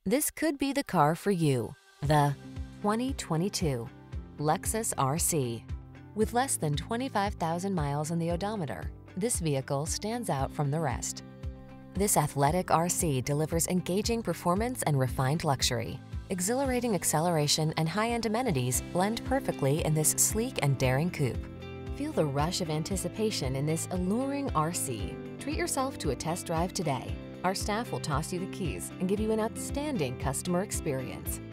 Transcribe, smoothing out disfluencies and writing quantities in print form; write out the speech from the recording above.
This could be the car for you. The 2022 Lexus RC. With less than 25,000 miles on the odometer, this vehicle stands out from the rest. This athletic RC delivers engaging performance and refined luxury. Exhilarating acceleration and high-end amenities blend perfectly in this sleek and daring coupe. Feel the rush of anticipation in this alluring RC. Treat yourself to a test drive today. Our staff will toss you the keys and give you an outstanding customer experience.